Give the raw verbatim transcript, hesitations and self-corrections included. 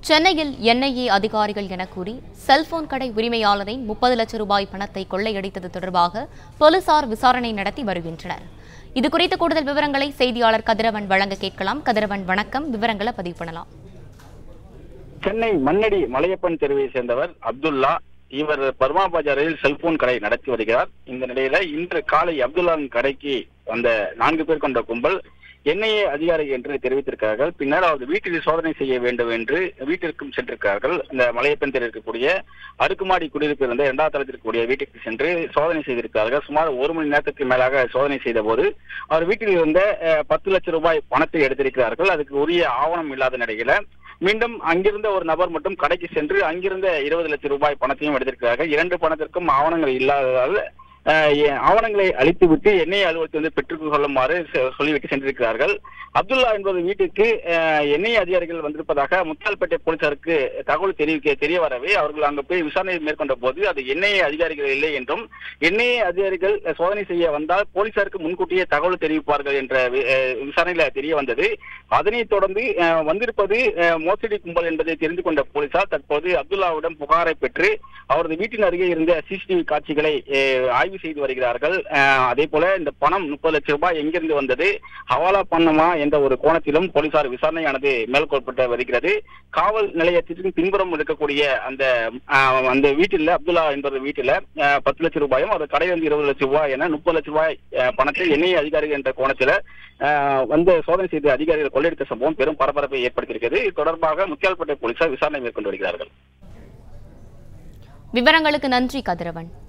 சென்னையில் என் ஐ ஏ அதிகாரிகள் என கூறி செல்போன் கடை உரிமையாளரின் முப்பது லட்சம் ரூபாய் பணத்தை கொள்ளையடித்தது தொடர்பாக போலீசார் விசாரணை நடத்தி வருகின்றனர். இதுகுறித்த கூடுதல் விவரங்களை செய்தியாளர் கதிரவன் வழங்க கேட்கலாம். கதிரவன் வணக்கம், விவரங்களை பதிவு பண்ணலாம். சென்னை மண்ணடி மலையப்பன் தெருவை சேர்ந்தவர் அப்துல்லா. இவர் பர்மா பஜாரில் செல்போன் கடை நடத்தி வருகிறார். இந்த நிலையில இன்று காலை அப்துல்லாவின் கடைக்கு வந்த நான்கு பேர் கொண்ட கும்பல் என் ஐ ஏ அதிகாரி என்று தெரிவித்திருக்கிறார்கள். பின்னர் அவர் வீட்டில் சோதனை செய்ய வேண்டும் என்று வீட்டிற்கும் சென்றிருக்கிறார்கள். இந்த மலையப்பன் தெரு இருக்கக்கூடிய அடுக்குமாடி குடியிருப்பில் இருந்த இரண்டாவது தளத்தில் இருக்கக்கூடிய வீட்டுக்கு சென்று சோதனை செய்திருக்கிறார்கள். சுமார் ஒரு மணி நேரத்துக்கு மேலாக சோதனை செய்த போது அவர் வீட்டில் இருந்த பத்து லட்சம் ரூபாய் பணத்தை எடுத்திருக்கிறார்கள். அதுக்கு உரிய ஆவணம் இல்லாத நிலையில மீண்டும் அங்கிருந்த ஒரு நபர் மட்டும் கடைக்கு சென்று அங்கிருந்த இருபது லட்சம் ரூபாய் பணத்தையும் எடுத்திருக்கிறார்கள். இரண்டு பணத்திற்கும் ஆவணங்கள் இல்லாததால் ஆவணங்களை அளித்துவிட்டு என் ஐ ஏ அலுவலகத்தில் வந்து பெற்றுக் கொள்ளுமாறு சொல்லிவிட்டு சென்றிருக்கிறார்கள். அப்துல்லா என்பது வீட்டுக்கு என் ஐ ஏ அதிகாரிகள் வந்திருப்பதாக முத்தால்பேட்டை போலீசாருக்கு தகவல் தெரிவிக்க தெரிய வரவே அவர்கள் அங்கு போய் விசாரணை மேற்கொண்ட போது அது என் ஐ ஏ அதிகாரிகள் இல்லை என்றும் என் ஐ ஏ அதிகாரிகள் சோதனை செய்ய வந்தால் போலீசாருக்கு முன்கூட்டியே தகவல் தெரிவிப்பார்கள் என்ற விசாரணையில தெரிய வந்தது. அதனைத் தொடர்ந்து வந்திருப்பது மோசடி கும்பல் என்பதை தெரிந்து கொண்ட போலீசார் தற்போது அப்துல்லாவிடம் புகாரை பெற்று அவரது வீட்டின் அருகே இருந்த சிசிடிவி காட்சிகளை ஆய்வு செய்து வருகிறார்கள். அதே போல இந்த பணம் முப்பது லட்சம் ரூபாய் எங்கிருந்து வந்தது, ஹவாலா பணமா என்ற ஒரு கோணத்திலும் போலீசார் விசாரணையானது மேற்கொள்ளப்பட்டு வருகிறது. காவல் நிலையத்திற்கு பின்புறம் இருக்கக்கூடிய அந்த அந்த வீட்டில் அப்துல்லா என்பது வீட்டில் பத்து லட்சம் ரூபாயும் அது கடையில் வந்து இருபது லட்சம் ரூபாய் என முப்பது லட்சம் ரூபாய் பணத்தை என் ஐ ஏ அதிகாரிகள் என்ற கோணத்தில் வந்து சோதனை செய்து அதிகாரிகள் கொள்ளையடித்த சம்பவம் பெரும் பரபரப்பை ஏற்படுத்தியிருக்கிறது. இது தொடர்பாக முத்தியால்பேட்டை போலீசார் விசாரணை மேற்கொண்டு வருகிறார்கள். விவரங்களுக்கு நன்றி கதிரவன்.